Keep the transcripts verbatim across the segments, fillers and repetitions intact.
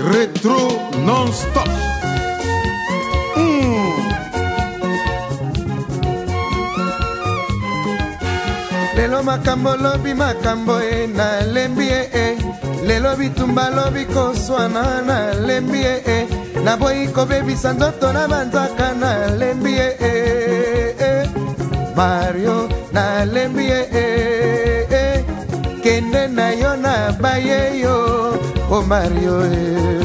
Rétro non-stop. Mm. Lelo makambo lobi makambo e na lembi e lelo bitumba lobi koswana na lembi e na boyi kobebisa ndoto na banzaka na lembi e Mario na lembi e kende na yo na baye yo o Mario e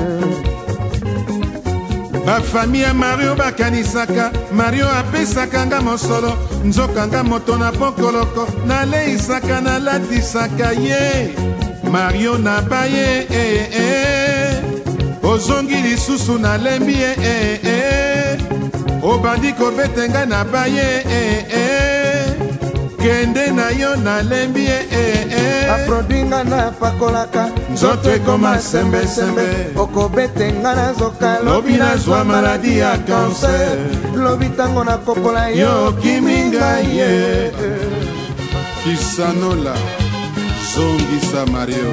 Ba famille Mario bakanisaka Mario apesaka nga mosolo nzoka nga moto na pokoloko naleisaka nalatisaka ye Mario na baye eh, eh. Ozongi lisusu nalembi eh, eh, eh. Obandi kobetenga na baye eh, eh. Kende na yo nalembi eh, eh. Aprodinga na pakolaka nzoto ekoma sembe sembe okobetenga na zoka lobi nazwa maladi ya cancer lobi tango na kokola yo kiminga ye Kisanola zongisa Mario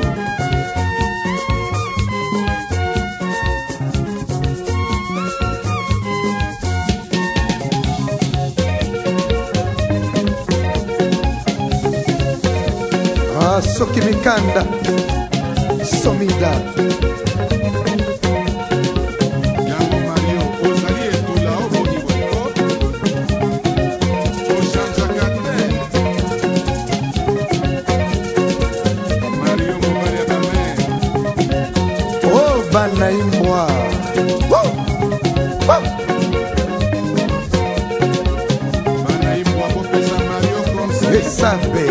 Ah, soki mikanda somida yango Mario ozali etula obongiweko ochanjaka te Mario mobali ya bame oh bana imwa oh bana imwa kopesa Mario conseil esabe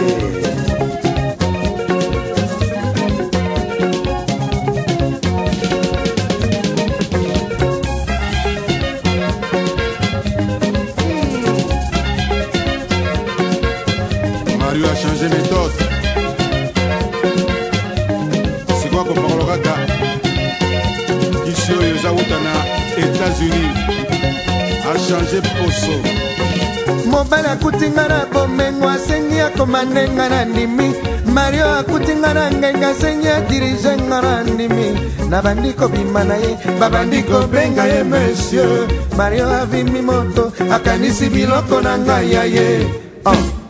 Mario a changé méthode. C'est quoi qu'on parle kaka? Ici aux États-Unis a changé poso. mobali akutinga na bomengo asengi akomandenga na ndimi Mario akutinga na ngenga asengi adirigenga na ndimi na bandi kobima na ye babandi kobenga ye monsieur Mario avimi moto akanisi biloko na ngai ya ye oh.